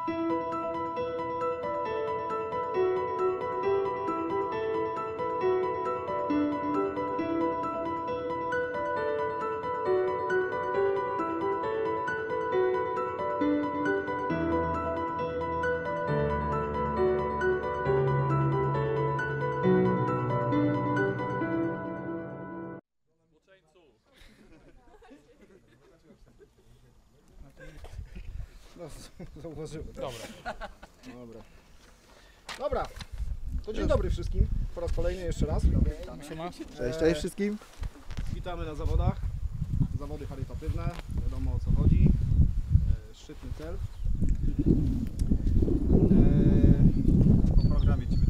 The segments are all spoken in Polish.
Zauważyłem. Dobra. Dobra. To dzień dobry wszystkim. Po raz kolejny jeszcze raz. Cześć wszystkim. Witamy na zawodach. Zawody charytatywne. Wiadomo o co chodzi. Szczytny cel. Po programie Ciebie.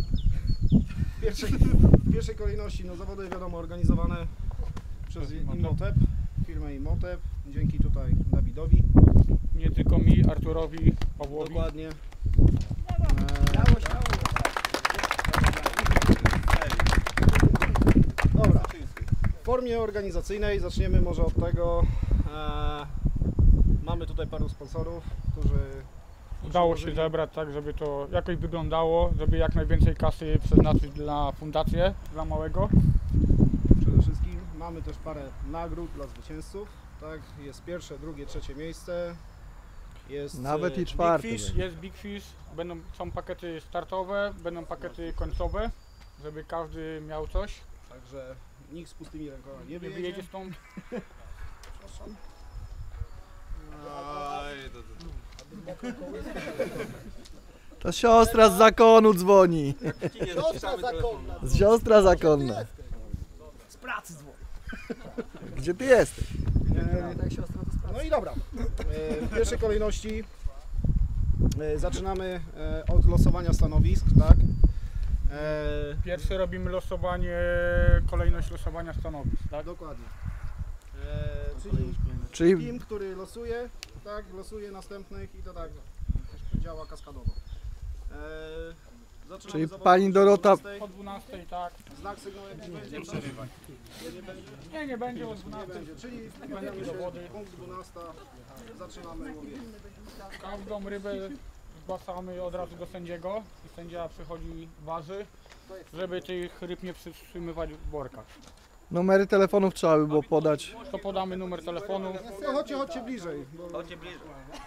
W pierwszej kolejności zawody wiadomo organizowane przez Imhotep, firmę Imhotep. Dzięki tutaj Dawidowi. Nie tylko mi, Arturowi, Pawłowi. Dokładnie. Dobra. W formie organizacyjnej zaczniemy może od tego. Mamy tutaj paru sponsorów, którzy Udało się zebrać tak, żeby to jakoś wyglądało, żeby jak najwięcej kasy przeznaczyć na fundację, dla małego. Przede wszystkim mamy też parę nagród dla zwycięzców. Tak, jest pierwsze, drugie, trzecie miejsce. Jest Nawet i czwarty. Big Fish, jest Big Fish, są pakiety startowe, będą pakiety końcowe, żeby każdy miał coś. Także nikt z pustymi rękoma nie Nie wyjedzie. wyjedzie stąd. To siostra z zakonu dzwoni. Siostra zakonna. Siostra zakonna. Z pracy dzwoni. Gdzie ty jesteś? No i dobra. W pierwszej kolejności zaczynamy od losowania stanowisk, tak? Pierwsze robimy losowanie, kolejność losowania stanowisk, tak? Dokładnie. Czyli Team, który losuje, tak, losuje następnych i to tak działa kaskadowo. Zaczynamy Czyli zawody pani Dorota- o 12:00. Po 12, tak. Znak sygnał jakiś będzie? Nie będzie? Nie będzie o Nie 12. będzie, czyli Będziemy do wody. punkt 12, zaczynamy łowienie. Każdą rybę zgłaszamy od razu do sędziego i sędzia przychodzi, waży, żeby tych ryb nie przytrzymywać w workach. numery telefonów trzeba by było podać. To podamy numer telefonu. No chodźcie bliżej. Bo... Chodźcie bliżej.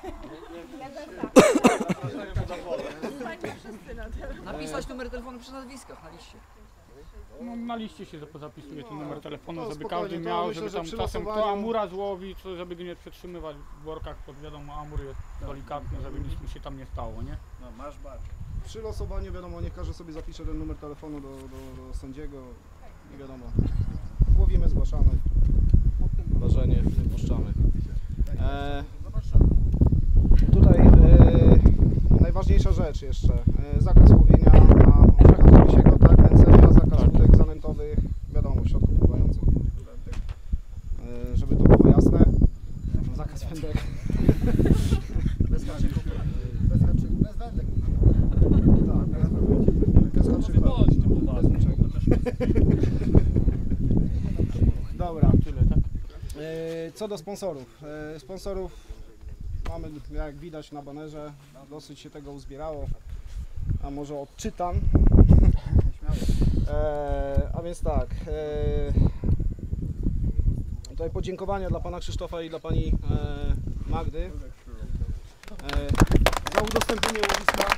Napisać numer telefonu przy nazwiskach na liście. No, na liście się zapisuje ten numer telefonu, No, żeby spokojnie, każdy to miał, myślę, żeby że tam przy czasem losowaniu- kto amura złowi, żeby go nie przetrzymywać w workach, bo wiadomo amur jest delikatny, żeby nic mu się tam nie stało, nie? No masz bar. Przy losowaniu wiadomo, niech każdy sobie zapisze ten numer telefonu do sędziego. Nie wiadomo. Łowimy, zgłaszamy. Ważenie, wypuszczamy. Tutaj najważniejsza rzecz jeszcze. Zakaz łowienia na brzegach Tarasiego, tak, kręcenia, zakaz łódek zanętowych, wiadomo, środków pływających. Żeby to było jasne. Zakaz wędek. Bez haczyków. Bez haczyków. Bez wędek. Tak, bez wędek. Bez haczyków. Bez niczego. Dobra. Tyle, tak? Co do sponsorów. Sponsorów mamy, jak widać na banerze, dosyć się tego uzbierało. A może odczytam. A więc tak. Tutaj podziękowania dla pana Krzysztofa i dla pani Magdy za udostępnienie łowiska.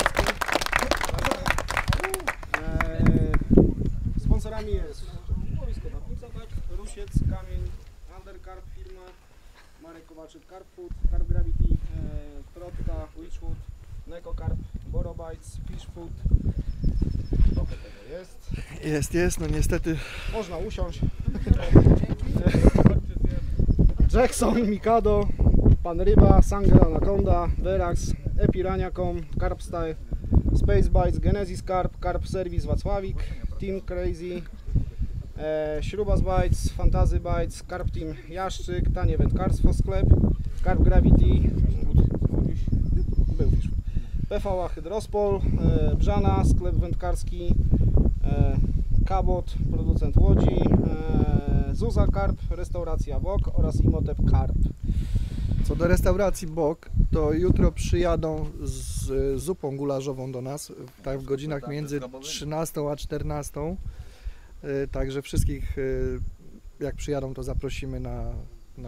Sponsorami jest łowisko Tatnica, tak? Rusiec, Kamień, Undercarp firma, Marek Kowaczyk, Carp Food, Carp Gravity, Trotka, Witchwood, Necocarp, Borobites, Fish Food. Trochę tego jest. Jest, no niestety. Można usiąść. Jackson, Mikado, Pan Ryba, Sanger Anaconda, Verax, Epirania.com, Carp Style, Space Bites, Genesis Carp, Carp Service Wacławik, Team Crazy, Śrubas Bites, Fantasy Bites, Carp Team Jaszczyk, Tanie Wędkarstwo Sklep, Carp Gravity, był już, PVA Hydrospol, Brzana, Sklep Wędkarski, Cabot, producent łodzi, Zuza Carp, Restauracja Wok oraz Imhotep Carp. Co do restauracji Bok, to jutro przyjadą z zupą gulażową do nas, tak w godzinach między 13 a 14. Także wszystkich, jak przyjadą, to zaprosimy na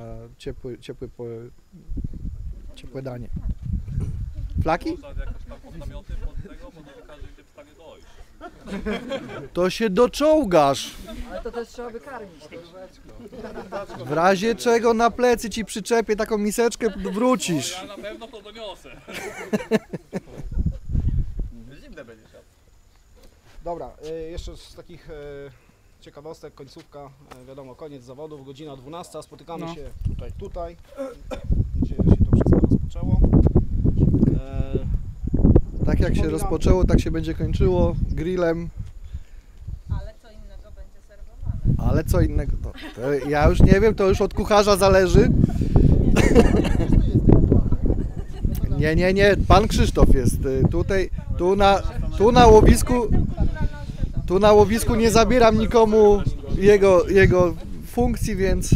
ciepłe danie. Flaki? Można jakoś tam pod namioty, pod tego, bo nie każdy jest w stanie dojść. To się doczołgasz. Ale to też trzeba wykarmić. W razie czego na plecy ci przyczepię taką miseczkę, wrócisz. Ja na pewno to doniosę. Zimne będzie szedł. Dobra, jeszcze z takich ciekawostek, końcówka, wiadomo, koniec zawodów, godzina 12, spotykamy No. się tutaj, gdzie się to wszystko rozpoczęło. Tak jak się Przypominam- rozpoczęło, tak się będzie kończyło grillem. Ale co innego będzie serwowane. Ale co innego? To ja już nie wiem, to już od kucharza zależy. Nie, pan Krzysztof jest tutaj, tu na łowisku nie zabieram nikomu jego funkcji, więc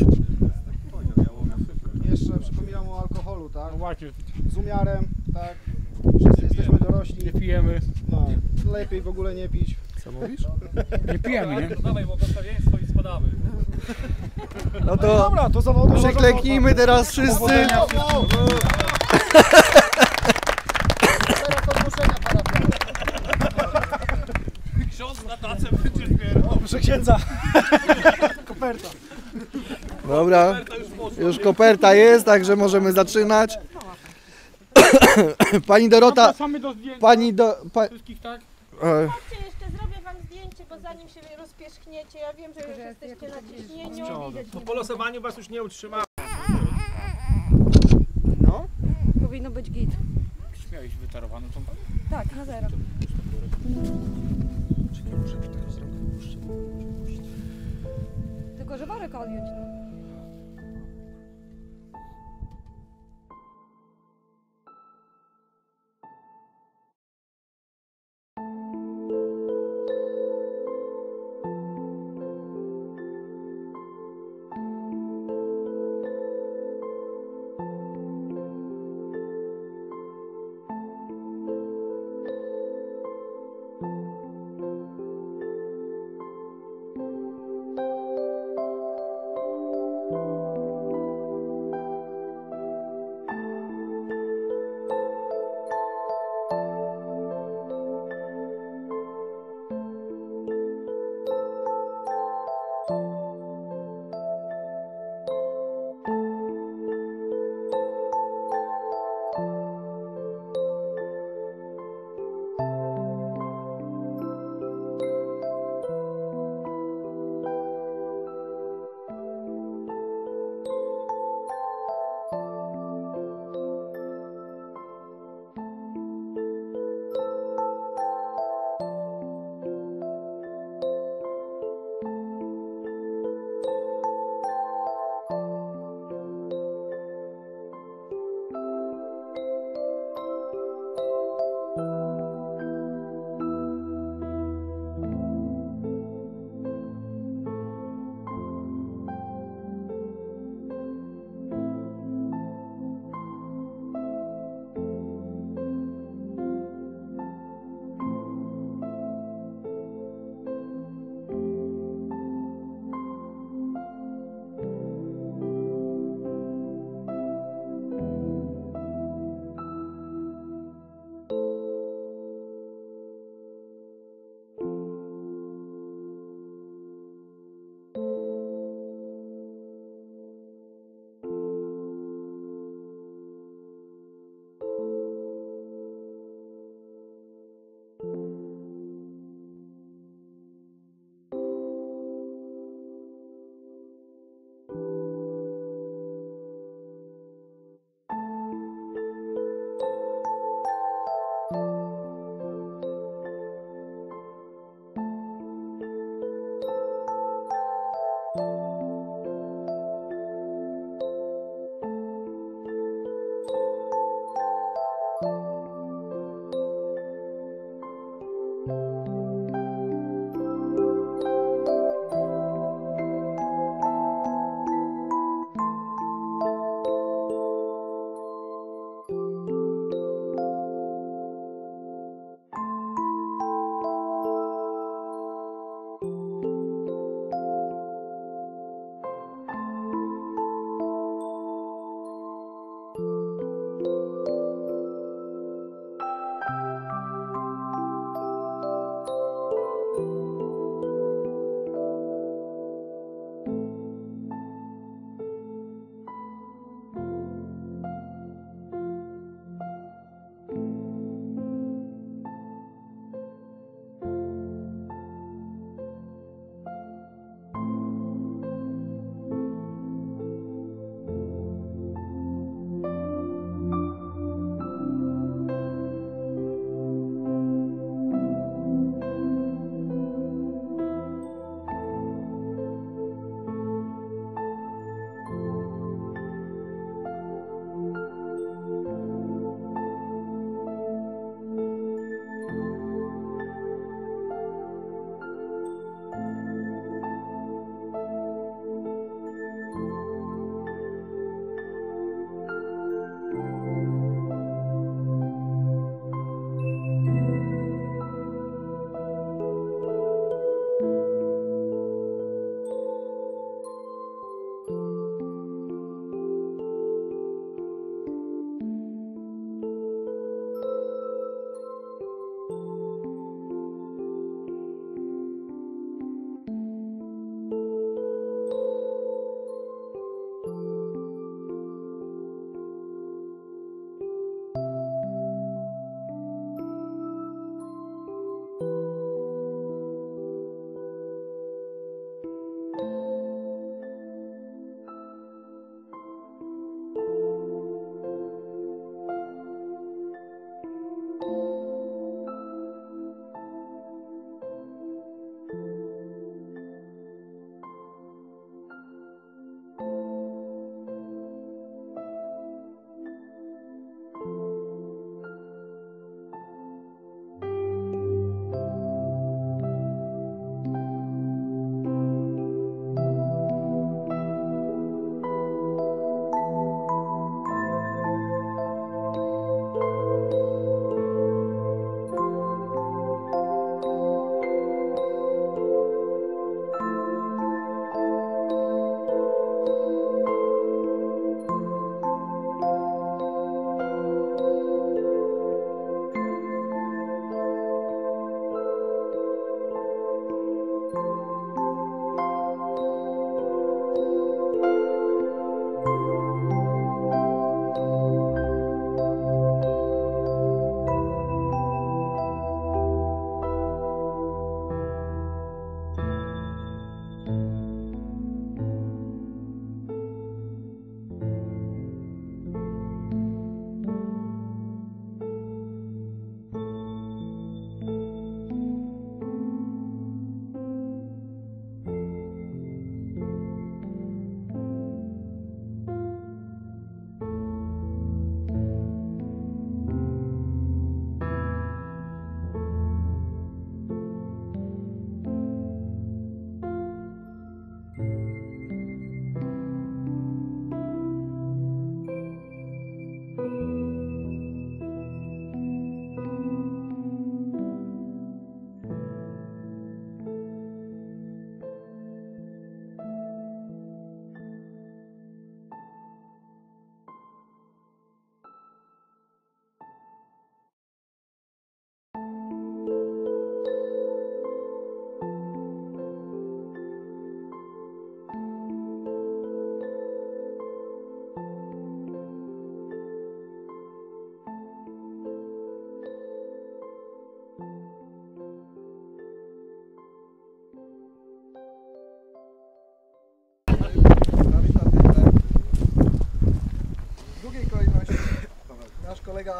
Jeszcze przypominam o alkoholu, tak? No właśnie, Z umiarem, tak? Wszyscy jesteśmy dorośli, nie pijemy, no, lepiej w ogóle nie pić. co mówisz? nie pijemy, nie? To dawaj, bo postawieństwo i spadamy. No to Dobra, to zawody. przykleknijmy teraz wszyscy. Teraz ogłoszenia parafialne. Ksiądz na tacę będzie zbierał. Proszę księdza. Koperta. Dobra, już koperta jest, także możemy zaczynać. Pani Dorota, Zapraszamy do zdjęcia wszystkich, tak? Chodźcie jeszcze, zrobię wam zdjęcie, bo zanim się rozpierzchniecie, ja wiem, że już jesteście na ciśnieniu. Po losowaniu was już nie utrzymamy. no, Powinno być git. Miałeś wytarowany tą... Tak, na zero. Tylko, że warek odjąć, no.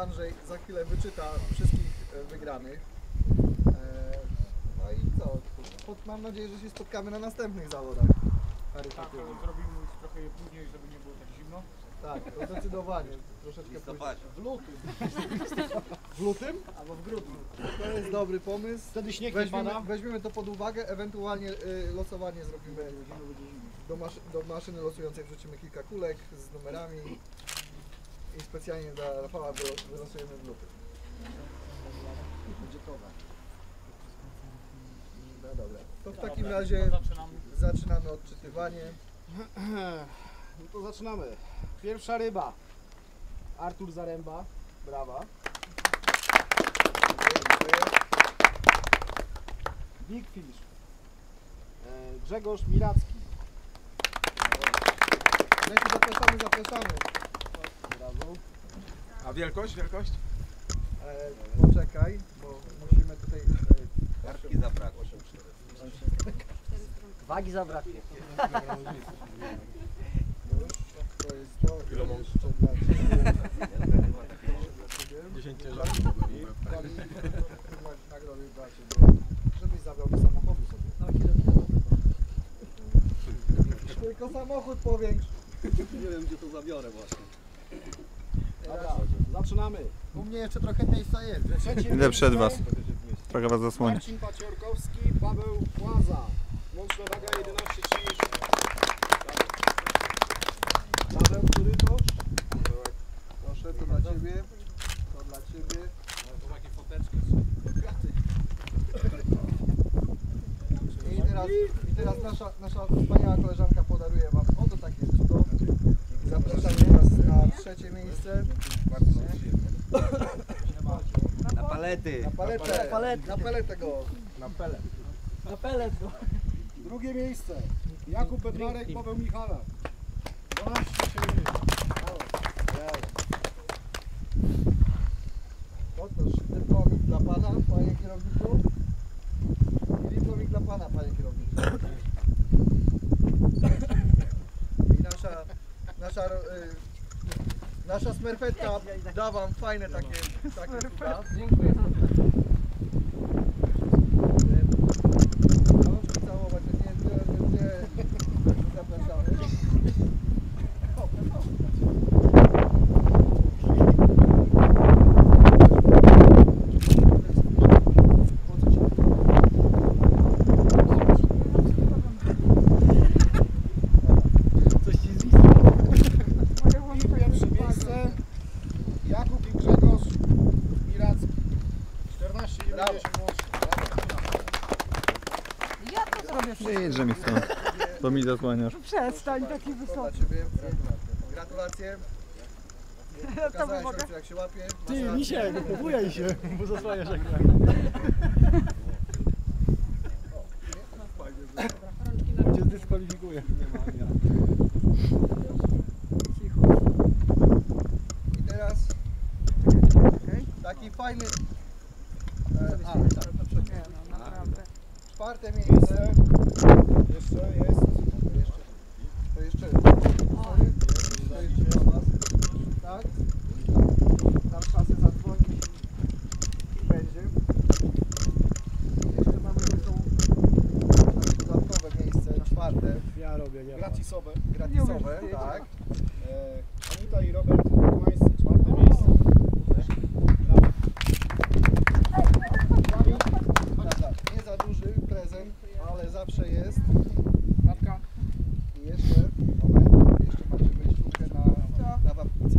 Andrzej za chwilę wyczyta wszystkich wygranych. No i co? Mam nadzieję, że się spotkamy na następnych zawodach. Tak, ale zrobimy już trochę je później, żeby nie było tak zimno. Tak, to zdecydowanie. Troszeczkę później. W lutym. W lutym? Albo w grudniu. To jest dobry pomysł. Wtedy śnieg nie pada. Weźmiemy to pod uwagę, ewentualnie losowanie zrobimy. Do maszyny losującej wrzucimy kilka kulek z numerami i specjalnie dla Rafała wylosujemy w lutym. Będzie kowa. No dobra. To w takim razie zaczynamy odczytywanie. No to zaczynamy. Pierwsza ryba. Artur Zaręba. Brawa. Big Fish. Grzegorz Miracki. Zapraszamy. Brawo. A wielkość? Wielkość? Poczekaj, bo musimy tutaj... Kartki zabrakło. Wagi zabraknie. To jest to. Jeszcze dla Ciebie. 10 Nagrody dla Ciebie. Żebyś zabrał do samochodu sobie. Tylko samochód powiększ. Nie wiem, gdzie to zabiorę właśnie. Dobra, zaczynamy. U mnie jeszcze trochę miejsca jest. Trzecie Idę przed miejsce. was. Trochę was zasłonię. Marcin Paciorkowski, Paweł Łaza. Łączna waga 11,30. Paweł, który to? Proszę, to dla Ciebie. To dla Ciebie. To takie foteczki. I teraz nasza wspaniała koleżanka podaruje Wam oto takie cudo. Zapraszamy Was na trzecie miejsce. Na palety. Na paletę. Na paletę go. Na pelet go. Drugie miejsce. Jakub Bednarek, Paweł Michalak. 12,7. Otóż dyplomik dla Pana, Panie kierowniku. I dyplomik dla Pana, Panie kierowniku. I nasza smerfetka da Wam fajne takie cuda. Dziękuję. Rączki całować, nie. Zapraszamy. I pierwsze miejsce. Jakub i Grzegorz Miracki. 14,90 łącznie. Ja to zrobię wszystko. Idźże mi stąd, bo mi zasłaniasz. Przestań taki To dla wysoki. Ciebie. Gratulacje. To Pokazałeś mogę. ojcu, jak się łapie. Ty, Misiek, bujaj się, bo zasłaniasz jak cię zdyskwalifikuję. I teraz taki fajny... Nie no, naprawdę. Czwarte miejsce. Jeszcze jest. To jeszcze dla Was. Tak? Dam szansę zadzwonić i będzie. Jeszcze mamy takie dodatkowe miejsce, czwarte, Ja robię, nie. Gratisowe. gratisowe, tak. Anita i Robert Kumańscy, 4. miejsce. Tak, nie za duży prezent, ale zawsze jest. Natka. I jeszcze, moment, jeszcze macie wejściówkę na wapnicę.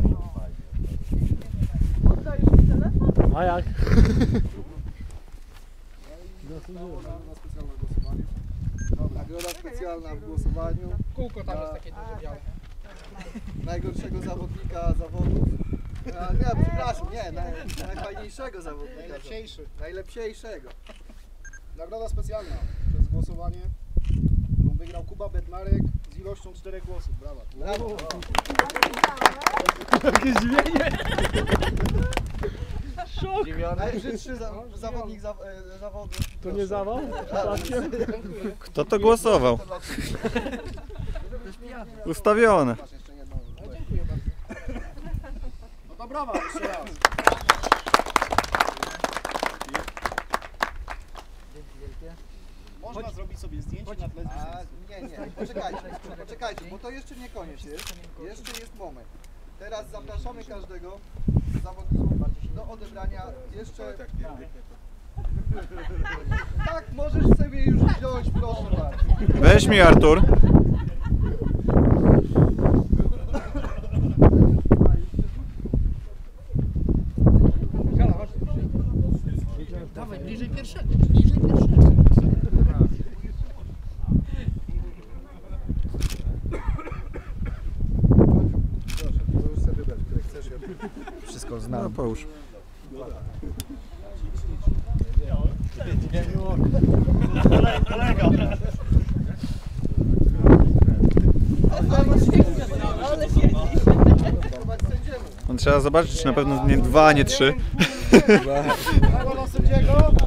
Oddajesz mi telefon? A jak? Nagroda specjalna w głosowaniu. Kółko tam jest takie duże białe. Najgorszego zawodnika zawodów. Nie, przepraszam, nie, najfajniejszego zawodnika. Najlepsiejszego. Nagroda specjalna przez głosowanie, którą wygrał Kuba Bednarek z ilością 4 głosów. Brawa. Brawo. Jakie zdziwienie! Najbrzydszy zawodnik zawodów. To nie zawał? Kto to głosował? Ustawione. Masz jeszcze jedną. No to brawa jeszcze raz. Można zrobić sobie zdjęcie na tle Nie, poczekajcie, bo to jeszcze nie koniec jest. Jeszcze jest moment. Teraz zapraszamy każdego zawodnika do odebrania jeszcze... Tak, możesz sobie już wziąć, proszę bardzo. Weź mi, Artur. Dawaj, bliżej pierwszego, bliżej pierwszego. Proszę, możesz sobie wybrać, które chcesz. Ja wszystko znam. No połóż. On trzeba zobaczyć, czy na pewno nie 2, nie 3. Brawo dla sędziego.